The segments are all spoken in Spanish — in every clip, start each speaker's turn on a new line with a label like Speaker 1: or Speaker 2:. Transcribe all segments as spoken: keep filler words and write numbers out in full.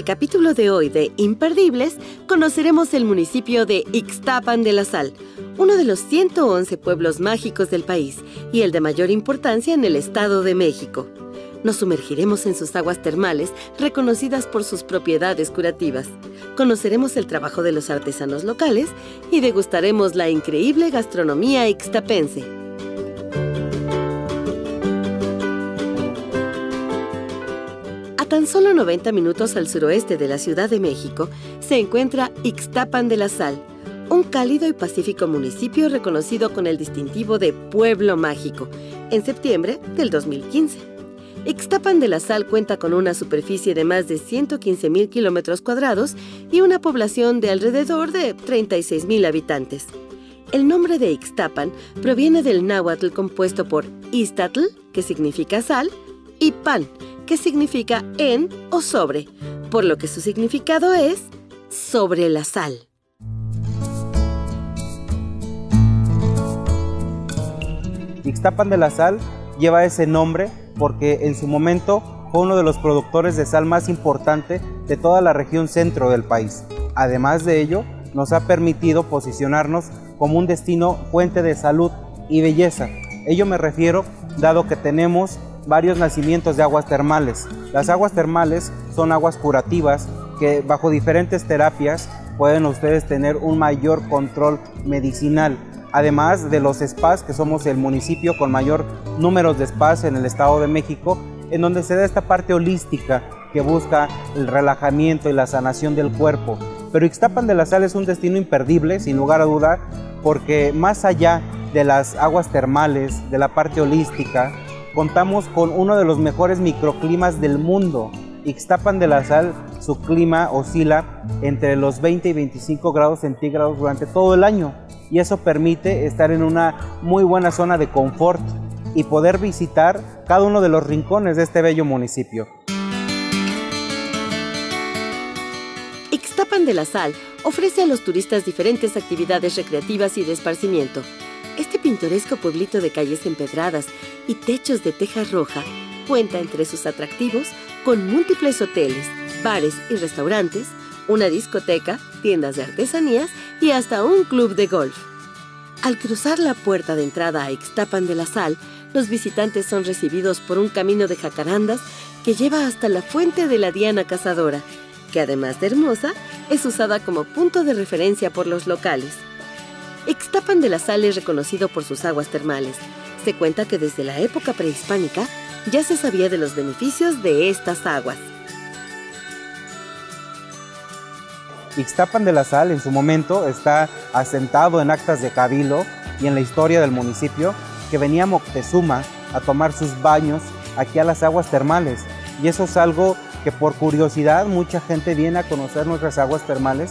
Speaker 1: capítulo de hoy de Imperdibles, conoceremos el municipio de Ixtapan de la Sal, uno de los ciento once pueblos mágicos del país y el de mayor importancia en el Estado de México. Nos sumergiremos en sus aguas termales, reconocidas por sus propiedades curativas. Conoceremos el trabajo de los artesanos locales y degustaremos la increíble gastronomía ixtapense. A tan solo noventa minutos al suroeste de la Ciudad de México se encuentra Ixtapan de la Sal, un cálido y pacífico municipio reconocido con el distintivo de Pueblo Mágico en septiembre del dos mil quince. Ixtapan de la Sal cuenta con una superficie de más de ciento quince mil kilómetros cuadrados y una población de alrededor de treinta y seis mil habitantes. El nombre de Ixtapan proviene del náhuatl compuesto por Ixtatl, que significa sal, y pan, que significa en o sobre, por lo que su significado es sobre la sal.
Speaker 2: Ixtapan de la Sal lleva ese nombre porque en su momento fue uno de los productores de sal más importante de toda la región centro del país. Además de ello, nos ha permitido posicionarnos como un destino fuente de salud y belleza. Ello me refiero dado que tenemos varios nacimientos de aguas termales. Las aguas termales son aguas curativas que bajo diferentes terapias pueden ustedes tener un mayor control medicinal. Además de los spas, que somos el municipio con mayor número de spas en el Estado de México, en donde se da esta parte holística que busca el relajamiento y la sanación del cuerpo. Pero Ixtapan de la Sal es un destino imperdible, sin lugar a duda, porque más allá de las aguas termales, de la parte holística, contamos con uno de los mejores microclimas del mundo. Ixtapan de la Sal, su clima oscila entre los veinte y veinticinco grados centígrados durante todo el año, y eso permite estar en una muy buena zona de confort y poder visitar cada uno de los rincones de este bello municipio.
Speaker 1: Ixtapan de la Sal ofrece a los turistas diferentes actividades recreativas y de esparcimiento. Este pintoresco pueblito de calles empedradas y techos de teja roja cuenta entre sus atractivos con múltiples hoteles, bares y restaurantes, una discoteca, tiendas de artesanías y hasta un club de golf. Al cruzar la puerta de entrada a Ixtapan de la Sal, los visitantes son recibidos por un camino de jacarandas que lleva hasta la fuente de la Diana Cazadora, que además de hermosa, es usada como punto de referencia por los locales. Ixtapan de la Sal es reconocido por sus aguas termales. Se cuenta que desde la época prehispánica ya se sabía de los beneficios de estas aguas.
Speaker 2: Ixtapan de la Sal en su momento está asentado en actas de cabildo y en la historia del municipio que venía Moctezuma a tomar sus baños aquí a las aguas termales. Y eso es algo que por curiosidad mucha gente viene a conocer nuestras aguas termales.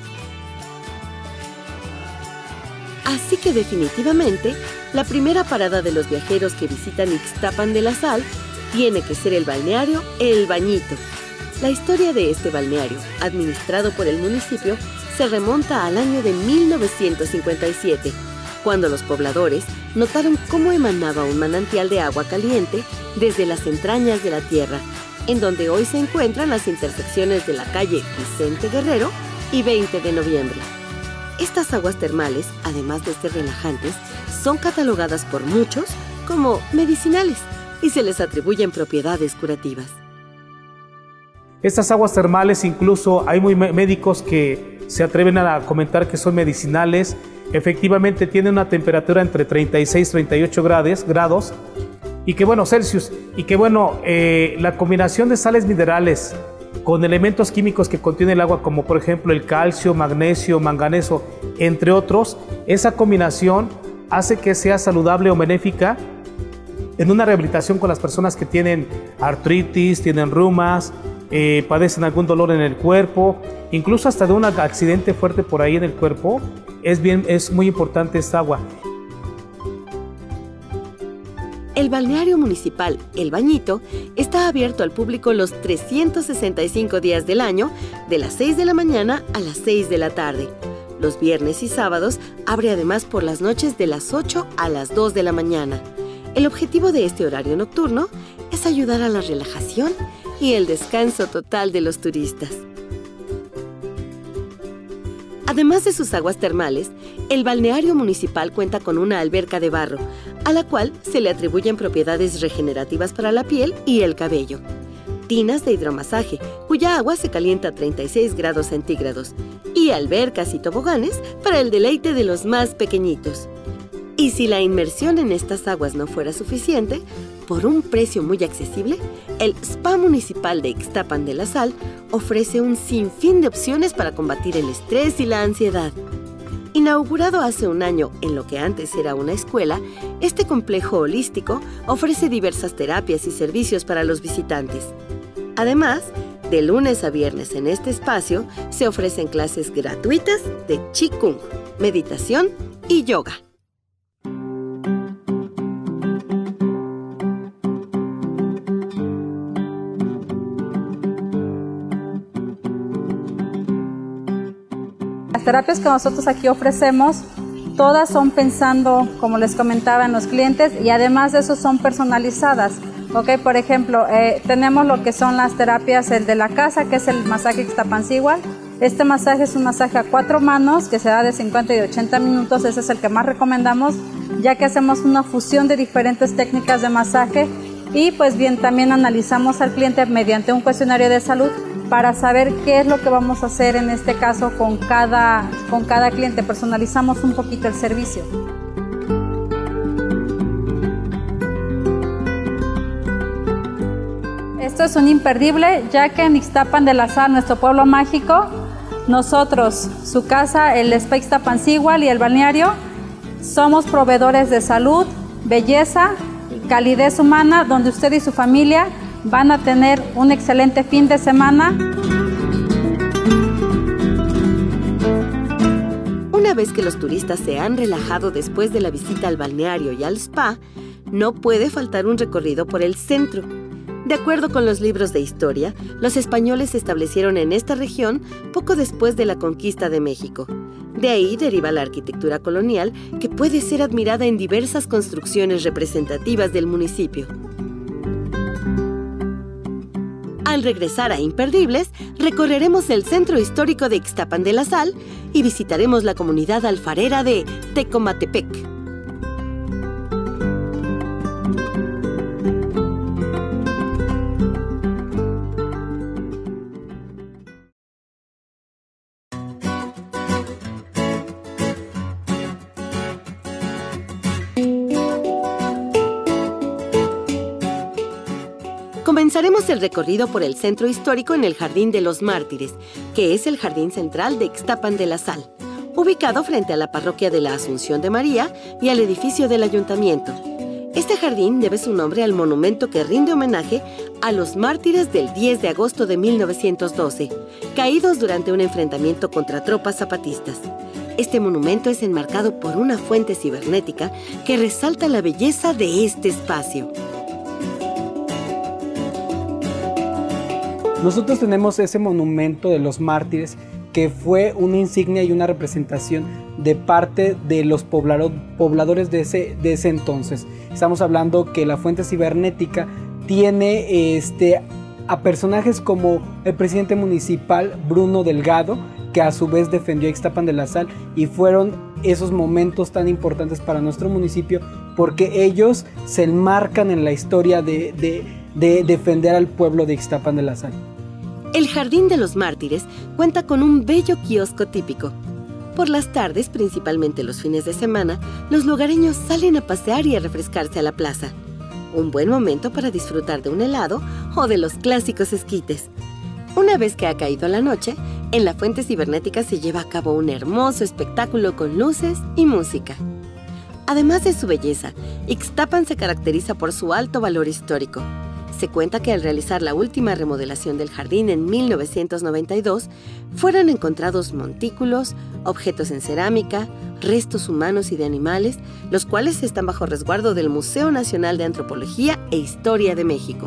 Speaker 1: Así que definitivamente, la primera parada de los viajeros que visitan Ixtapan de la Sal tiene que ser el balneario El Bañito. La historia de este balneario, administrado por el municipio, se remonta al año de mil novecientos cincuenta y siete, cuando los pobladores notaron cómo emanaba un manantial de agua caliente desde las entrañas de la tierra, en donde hoy se encuentran las intersecciones de la calle Vicente Guerrero y veinte de noviembre. Estas aguas termales, además de ser relajantes, son catalogadas por muchos como medicinales y se les atribuyen propiedades curativas.
Speaker 3: Estas aguas termales, incluso hay muy médicos que se atreven a comentar que son medicinales. Efectivamente tienen una temperatura entre treinta y seis y treinta y ocho grados y que bueno, Celsius, y que bueno, eh, la combinación de sales minerales con elementos químicos que contiene el agua, como por ejemplo el calcio, magnesio, manganeso, entre otros, esa combinación hace que sea saludable o benéfica en una rehabilitación con las personas que tienen artritis, tienen reumas, eh, padecen algún dolor en el cuerpo, incluso hasta de un accidente fuerte por ahí en el cuerpo. Es, bien, es muy importante esta agua.
Speaker 1: El balneario municipal El Bañito está abierto al público los trescientos sesenta y cinco días del año, de las seis de la mañana a las seis de la tarde. Los viernes y sábados abre además por las noches de las ocho a las dos de la mañana. El objetivo de este horario nocturno es ayudar a la relajación y el descanso total de los turistas. Además de sus aguas termales, el balneario municipal cuenta con una alberca de barro, a la cual se le atribuyen propiedades regenerativas para la piel y el cabello. Tinas de hidromasaje, cuya agua se calienta a treinta y seis grados centígrados, y albercas y toboganes para el deleite de los más pequeñitos. Y si la inmersión en estas aguas no fuera suficiente, por un precio muy accesible, el Spa Municipal de Ixtapan de la Sal ofrece un sinfín de opciones para combatir el estrés y la ansiedad. Inaugurado hace un año en lo que antes era una escuela, este complejo holístico ofrece diversas terapias y servicios para los visitantes. Además, de lunes a viernes en este espacio se ofrecen clases gratuitas de Qigong, meditación y yoga.
Speaker 4: Las terapias que nosotros aquí ofrecemos, todas son pensando, como les comentaba, en los clientes, y además de eso son personalizadas. Okay, por ejemplo, eh, tenemos lo que son las terapias el de la casa, que es el masaje Ixtapancíhuatl. Este masaje es un masaje a cuatro manos que se da de cincuenta y de ochenta minutos. Ese es el que más recomendamos, ya que hacemos una fusión de diferentes técnicas de masaje y pues bien, también analizamos al cliente mediante un cuestionario de salud para saber qué es lo que vamos a hacer en este caso con cada, con cada cliente. Personalizamos un poquito el servicio. Esto es un imperdible, ya que en Ixtapan de la Sal, nuestro pueblo mágico, nosotros, su casa, el Spa Ixtapancíhuatl y el balneario, somos proveedores de salud, belleza, calidez humana, donde usted y su familia van a tener un excelente fin de semana.
Speaker 1: Una vez que los turistas se han relajado después de la visita al balneario y al spa, no puede faltar un recorrido por el centro. De acuerdo con los libros de historia, los españoles se establecieron en esta región poco después de la conquista de México. De ahí deriva la arquitectura colonial, que puede ser admirada en diversas construcciones representativas del municipio. Al regresar a Imperdibles, recorreremos el centro histórico de Ixtapan de la Sal y visitaremos la comunidad alfarera de Tecomatepec. Comenzaremos el recorrido por el centro histórico en el Jardín de los Mártires, que es el jardín central de Ixtapan de la Sal, ubicado frente a la parroquia de la Asunción de María y al edificio del ayuntamiento. Este jardín debe su nombre al monumento que rinde homenaje a los mártires del diez de agosto de mil novecientos doce, caídos durante un enfrentamiento contra tropas zapatistas. Este monumento es enmarcado por una fuente cibernética que resalta la belleza de este espacio.
Speaker 5: Nosotros tenemos ese monumento de los mártires que fue una insignia y una representación de parte de los poblado, pobladores de ese, de ese entonces. Estamos hablando que la fuente cibernética tiene este, a personajes como el presidente municipal Bruno Delgado, que a su vez defendió a Ixtapan de la Sal, y fueron esos momentos tan importantes para nuestro municipio porque ellos se enmarcan en la historia de, de, de defender al pueblo de Ixtapan de la Sal.
Speaker 1: El Jardín de los Mártires cuenta con un bello kiosco típico. Por las tardes, principalmente los fines de semana, los lugareños salen a pasear y a refrescarse a la plaza. Un buen momento para disfrutar de un helado o de los clásicos esquites. Una vez que ha caído la noche, en la fuente cibernética se lleva a cabo un hermoso espectáculo con luces y música. Además de su belleza, Ixtapan se caracteriza por su alto valor histórico. Se cuenta que al realizar la última remodelación del jardín en mil novecientos noventa y dos, fueron encontrados montículos, objetos en cerámica, restos humanos y de animales, los cuales están bajo resguardo del Museo Nacional de Antropología e Historia de México.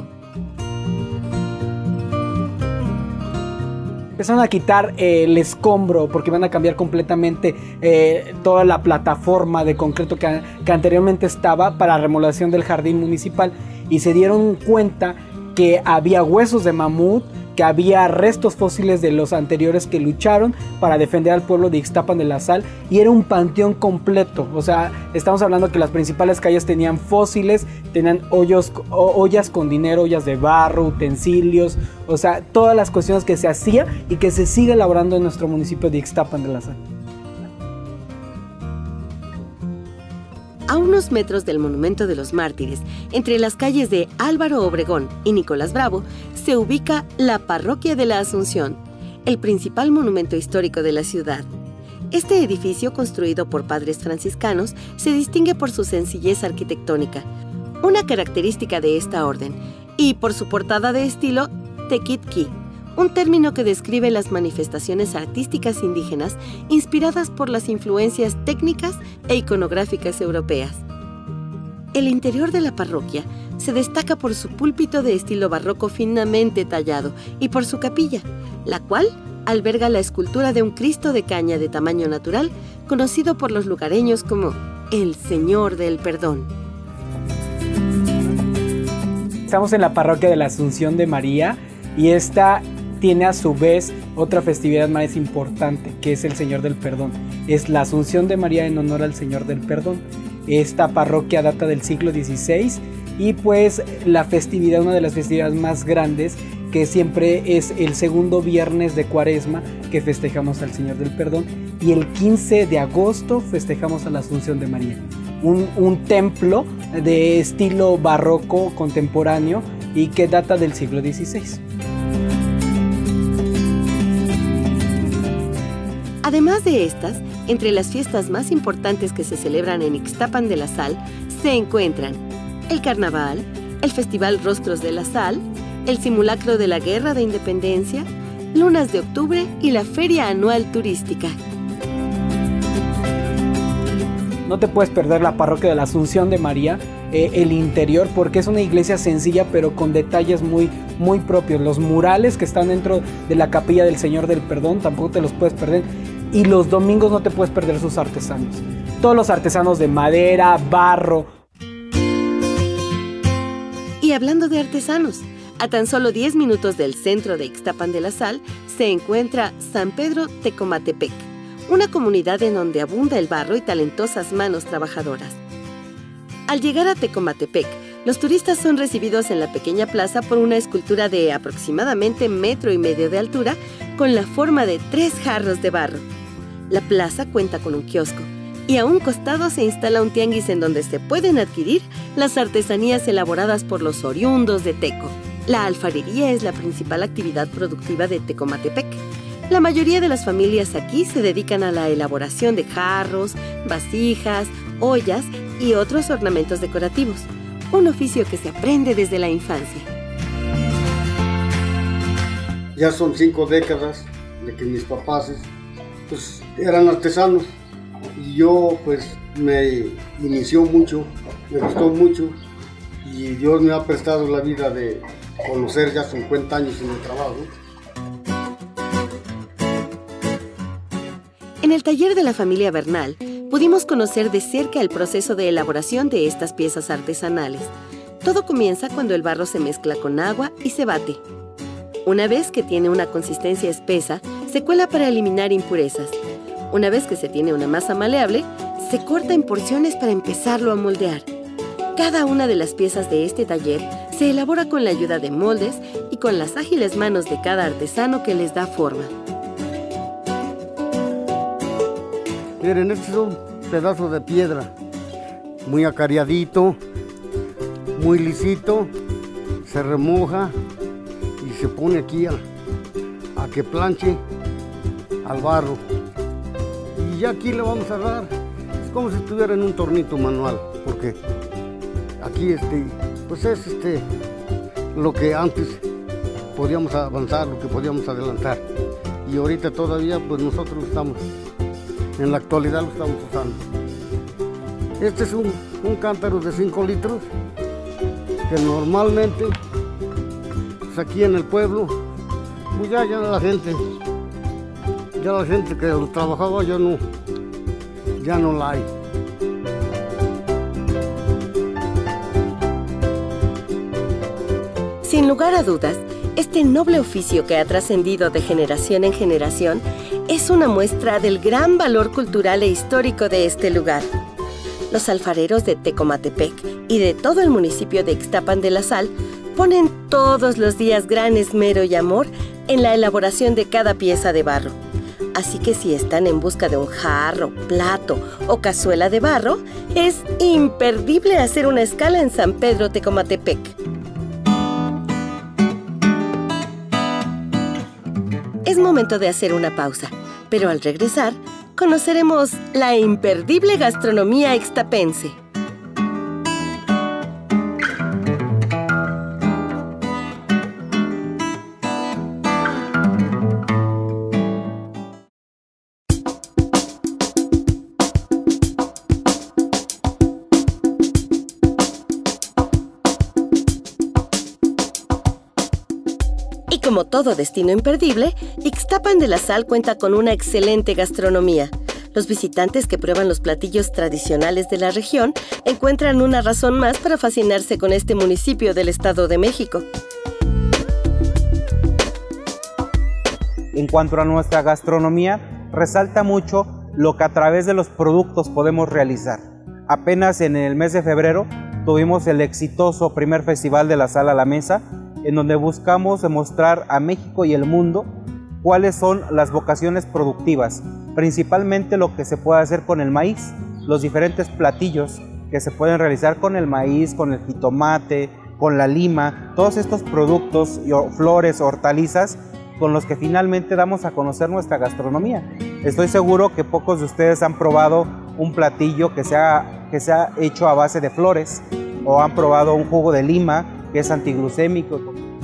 Speaker 5: Empezaron a quitar eh, el escombro porque van a cambiar completamente eh, toda la plataforma de concreto que, que anteriormente estaba para la remodelación del jardín municipal, y se dieron cuenta que había huesos de mamut, que había restos fósiles de los anteriores que lucharon para defender al pueblo de Ixtapan de la Sal, y era un panteón completo. O sea, estamos hablando que las principales calles tenían fósiles, tenían hoyos, ollas con dinero, ollas de barro, utensilios, o sea, todas las cuestiones que se hacía y que se sigue elaborando en nuestro municipio de Ixtapan de la Sal.
Speaker 1: A unos metros del Monumento de los Mártires, entre las calles de Álvaro Obregón y Nicolás Bravo, se ubica la Parroquia de la Asunción, el principal monumento histórico de la ciudad. Este edificio, construido por padres franciscanos, se distingue por su sencillez arquitectónica, una característica de esta orden, y por su portada de estilo tequitqui, un término que describe las manifestaciones artísticas indígenas inspiradas por las influencias técnicas e iconográficas europeas. El interior de la parroquia se destaca por su púlpito de estilo barroco finamente tallado y por su capilla, la cual alberga la escultura de un Cristo de caña de tamaño natural, conocido por los lugareños como el Señor del Perdón.
Speaker 5: Estamos en la parroquia de la Asunción de María, y esta tiene a su vez otra festividad más importante, que es el Señor del Perdón. Es la Asunción de María en honor al Señor del Perdón. Esta parroquia data del siglo dieciséis, y pues la festividad, una de las festividades más grandes, que siempre es el segundo viernes de Cuaresma, que festejamos al Señor del Perdón, y el quince de agosto festejamos a la Asunción de María. Un, un templo de estilo barroco contemporáneo y que data del siglo dieciséis.
Speaker 1: Además de estas, entre las fiestas más importantes que se celebran en Ixtapan de la Sal se encuentran el Carnaval, el Festival Rostros de la Sal, el Simulacro de la Guerra de Independencia, Lunas de Octubre y la Feria Anual Turística.
Speaker 5: No te puedes perder la parroquia de la Asunción de María, eh, el interior, porque es una iglesia sencilla pero con detalles muy, muy propios. Los murales que están dentro de la capilla del Señor del Perdón tampoco te los puedes perder. Y los domingos no te puedes perder sus artesanos. Todos los artesanos de madera, barro.
Speaker 1: Y hablando de artesanos, a tan solo diez minutos del centro de Ixtapan de la Sal se encuentra San Pedro Tecomatepec, una comunidad en donde abunda el barro y talentosas manos trabajadoras. Al llegar a Tecomatepec, los turistas son recibidos en la pequeña plaza por una escultura de aproximadamente metro y medio de altura con la forma de tres jarros de barro. La plaza cuenta con un kiosco y a un costado se instala un tianguis en donde se pueden adquirir las artesanías elaboradas por los oriundos de Teco. La alfarería es la principal actividad productiva de Tecomatepec. La mayoría de las familias aquí se dedican a la elaboración de jarros, vasijas, ollas y otros ornamentos decorativos, un oficio que se aprende desde la infancia.
Speaker 6: Ya son cinco décadas de que mis papás pues, eran artesanos, y yo pues me inició mucho, me gustó mucho, y Dios me ha prestado la vida de conocer ya cincuenta años en el trabajo.
Speaker 1: En el taller de la familia Bernal pudimos conocer de cerca el proceso de elaboración de estas piezas artesanales. Todo comienza cuando el barro se mezcla con agua y se bate. Una vez que tiene una consistencia espesa, se cuela para eliminar impurezas. Una vez que se tiene una masa maleable, se corta en porciones para empezarlo a moldear. Cada una de las piezas de este taller se elabora con la ayuda de moldes y con las ágiles manos de cada artesano que les da forma.
Speaker 6: Miren, este es un pedazo de piedra, muy acariadito, muy lisito, se remoja y se pone aquí a, a que planche al barro. Y ya aquí le vamos a dar, es como si estuviera en un tornito manual, porque aquí este, pues es este, lo que antes podíamos avanzar, lo que podíamos adelantar. Y ahorita todavía pues nosotros estamos, en la actualidad lo estamos usando. Este es un, un cántaro de cinco litros, que normalmente pues aquí en el pueblo, pues ya, ya la gente, ya la gente que lo trabajaba ya no, ya no la hay.
Speaker 1: Si Sin lugar a dudas, este noble oficio que ha trascendido de generación en generación es una muestra del gran valor cultural e histórico de este lugar. Los alfareros de Tecomatepec y de todo el municipio de Ixtapan de la Sal ponen todos los días gran esmero y amor en la elaboración de cada pieza de barro. Así que si están en busca de un jarro, plato o cazuela de barro, es imperdible hacer una escala en San Pedro Tecomatepec. Es momento de hacer una pausa, pero al regresar, conoceremos la imperdible gastronomía ixtapense. Como todo destino imperdible, Ixtapan de la Sal cuenta con una excelente gastronomía. Los visitantes que prueban los platillos tradicionales de la región encuentran una razón más para fascinarse con este municipio del Estado de México.
Speaker 2: En cuanto a nuestra gastronomía, resalta mucho lo que a través de los productos podemos realizar. Apenas en el mes de febrero tuvimos el exitoso primer Festival de la Sal a la Mesa, en donde buscamos demostrar a México y el mundo cuáles son las vocaciones productivas, principalmente lo que se puede hacer con el maíz, los diferentes platillos que se pueden realizar con el maíz, con el jitomate, con la lima, todos estos productos, flores, hortalizas, con los que finalmente damos a conocer nuestra gastronomía. Estoy seguro que pocos de ustedes han probado un platillo que sea, que sea hecho a base de flores, o han probado un jugo de lima, que es antiglucémico.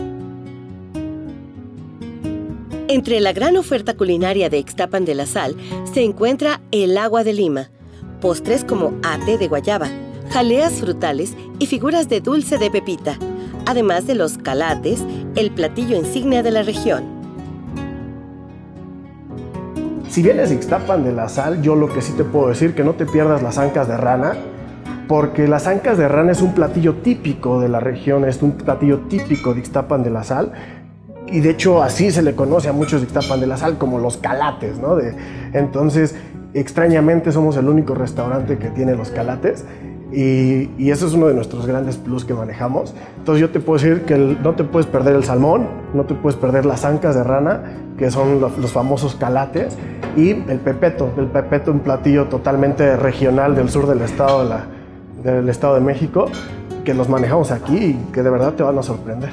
Speaker 1: Entre la gran oferta culinaria de Ixtapan de la Sal se encuentra el agua de lima, postres como ate de guayaba, jaleas frutales y figuras de dulce de pepita, además de los calates, el platillo insignia de la región.
Speaker 7: Si vienes a Ixtapan de la Sal, yo lo que sí te puedo decir que no te pierdas las ancas de rana, porque las ancas de rana es un platillo típico de la región, es un platillo típico de Ixtapan de la Sal, y de hecho así se le conoce a muchos de Ixtapan de la Sal como los calates, ¿no? De, entonces, extrañamente somos el único restaurante que tiene los calates, y, y eso es uno de nuestros grandes plus que manejamos. Entonces yo te puedo decir que el, no te puedes perder el salmón, no te puedes perder las ancas de rana, que son los, los famosos calates, y el pepeto, el pepeto, un platillo totalmente regional del sur del estado de la del Estado de México, que los manejamos aquí y que de verdad te van a sorprender.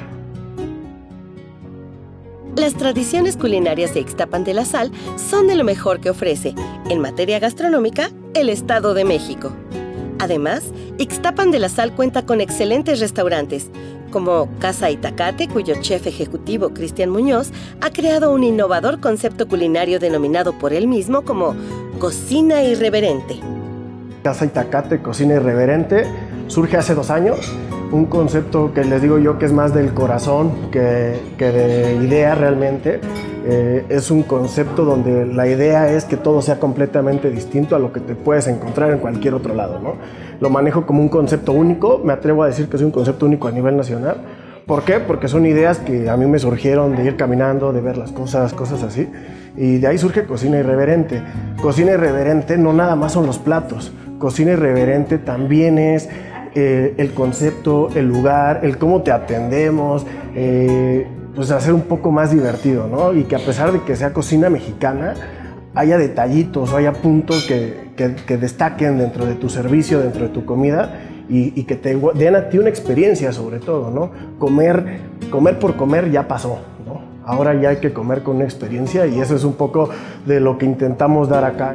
Speaker 1: Las tradiciones culinarias de Ixtapan de la Sal son de lo mejor que ofrece, en materia gastronómica, el Estado de México. Además, Ixtapan de la Sal cuenta con excelentes restaurantes, como Casa Itacate, cuyo chef ejecutivo, Cristian Muñoz, ha creado un innovador concepto culinario denominado por él mismo como Cocina Irreverente.
Speaker 7: Casa Itacate, Cocina Irreverente, surge hace dos años, un concepto que les digo yo que es más del corazón que, que de idea realmente. Eh, es un concepto donde la idea es que todo sea completamente distinto a lo que te puedes encontrar en cualquier otro lado, ¿no? Lo manejo como un concepto único, me atrevo a decir que es un concepto único a nivel nacional. ¿Por qué? Porque son ideas que a mí me surgieron de ir caminando, de ver las cosas, cosas así. Y de ahí surge Cocina Irreverente. Cocina Irreverente no nada más son los platos. Cocina Irreverente también es eh, el concepto, el lugar, el cómo te atendemos, eh, pues hacer un poco más divertido, ¿no? Y que a pesar de que sea cocina mexicana, haya detallitos o haya puntos que, que, que destaquen dentro de tu servicio, dentro de tu comida y, y que te den a ti una experiencia sobre todo, ¿no? Comer, comer por comer ya pasó, ¿no? Ahora ya hay que comer con una experiencia y eso es un poco de lo que intentamos dar acá.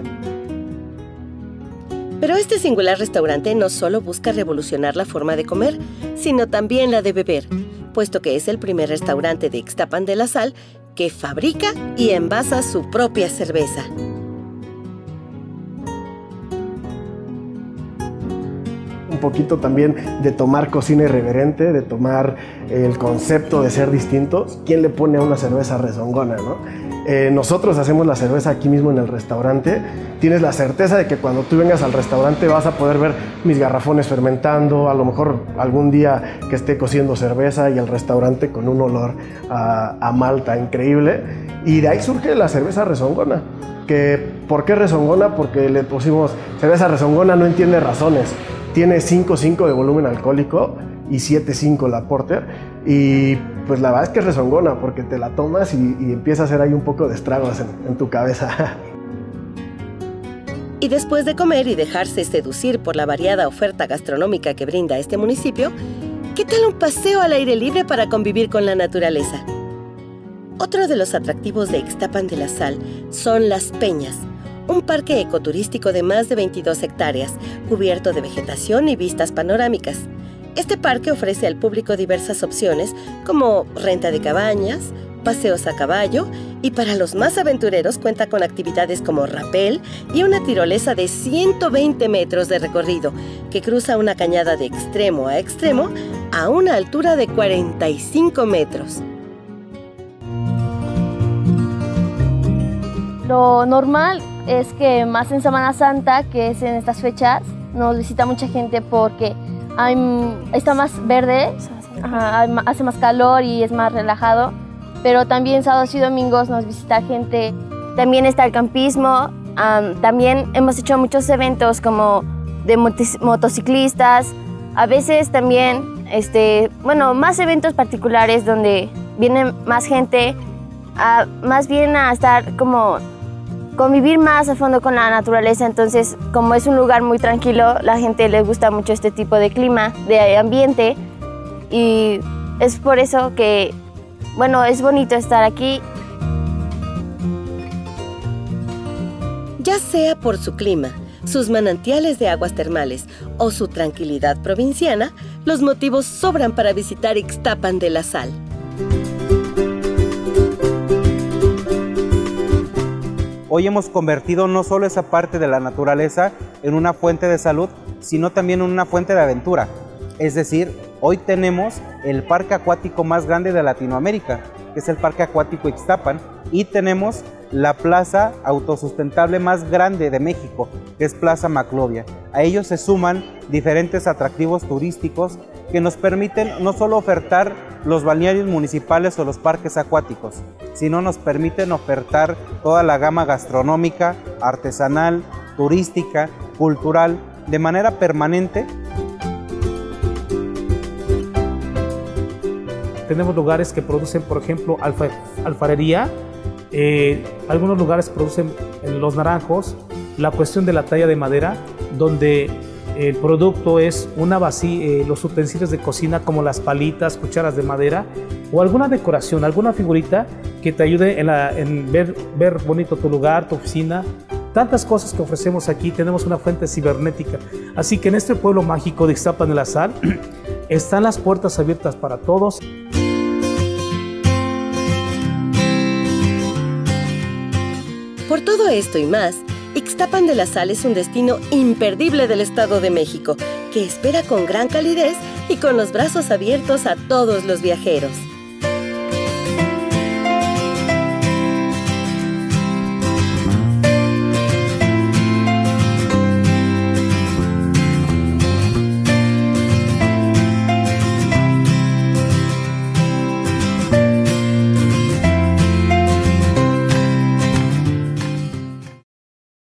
Speaker 1: Pero este singular restaurante no solo busca revolucionar la forma de comer, sino también la de beber, puesto que es el primer restaurante de Ixtapan de la Sal que fabrica y envasa su propia cerveza.
Speaker 7: Un poquito también de tomar cocina irreverente, de tomar el concepto de ser distintos. ¿Quién le pone a una cerveza rezongona, no? Eh, nosotros hacemos la cerveza aquí mismo en el restaurante. Tienes la certeza de que cuando tú vengas al restaurante vas a poder ver mis garrafones fermentando, a lo mejor algún día que esté cociendo cerveza y el restaurante con un olor a, a malta increíble. Y de ahí surge la cerveza rezongona. Que, ¿por qué rezongona? Porque le pusimos cerveza rezongona, no entiende razones. Tiene cinco punto cinco de volumen alcohólico y siete punto cinco la porter. Y pues la verdad es que es rezongona porque te la tomas y, y empieza a hacer ahí un poco de estragos en, en tu cabeza.
Speaker 1: Y después de comer y dejarse seducir por la variada oferta gastronómica que brinda este municipio, ¿qué tal un paseo al aire libre para convivir con la naturaleza? Otro de los atractivos de Ixtapan de la Sal son Las Peñas, un parque ecoturístico de más de veintidós hectáreas, cubierto de vegetación y vistas panorámicas. Este parque ofrece al público diversas opciones como renta de cabañas, paseos a caballo y para los más aventureros cuenta con actividades como rapel y una tirolesa de ciento veinte metros de recorrido que cruza una cañada de extremo a extremo a una altura de cuarenta y cinco metros.
Speaker 8: Lo normal es que más en Semana Santa, que es en estas fechas, nos visita mucha gente porque hay, está más verde, ajá, hace más calor y es más relajado, pero también sábados y domingos nos visita gente. También está el campismo, um, también hemos hecho muchos eventos como de motociclistas, a veces también, este, bueno, más eventos particulares donde viene más gente, a, más bien a estar como convivir más a fondo con la naturaleza. Entonces, como es un lugar muy tranquilo, la gente le gusta mucho este tipo de clima, de ambiente, y es por eso que, bueno, es bonito estar aquí.
Speaker 1: Ya sea por su clima, sus manantiales de aguas termales o su tranquilidad provinciana, los motivos sobran para visitar Ixtapan de la Sal.
Speaker 2: Hoy hemos convertido no solo esa parte de la naturaleza en una fuente de salud, sino también en una fuente de aventura. Es decir, hoy tenemos el parque acuático más grande de Latinoamérica, que es el Parque Acuático Ixtapan, y tenemos la plaza autosustentable más grande de México, que es Plaza Maclovia. A ellos se suman diferentes atractivos turísticos que nos permiten no solo ofertar los balnearios municipales o los parques acuáticos, sino nos permiten ofertar toda la gama gastronómica, artesanal, turística, cultural, de manera permanente.
Speaker 3: Tenemos lugares que producen, por ejemplo, alfa, alfarería. Eh, algunos lugares producen los naranjos, la cuestión de la talla de madera, donde el producto es una vasija, eh, los utensilios de cocina como las palitas, cucharas de madera o alguna decoración, alguna figurita que te ayude en, la, en ver, ver bonito tu lugar, tu oficina. Tantas cosas que ofrecemos aquí. Tenemos una fuente cibernética. Así que en este pueblo mágico de Ixtapan de la Sal están las puertas abiertas para todos.
Speaker 1: Por todo esto y más, Ixtapan de la Sal es un destino imperdible del Estado de México, que espera con gran calidez y con los brazos abiertos a todos los viajeros.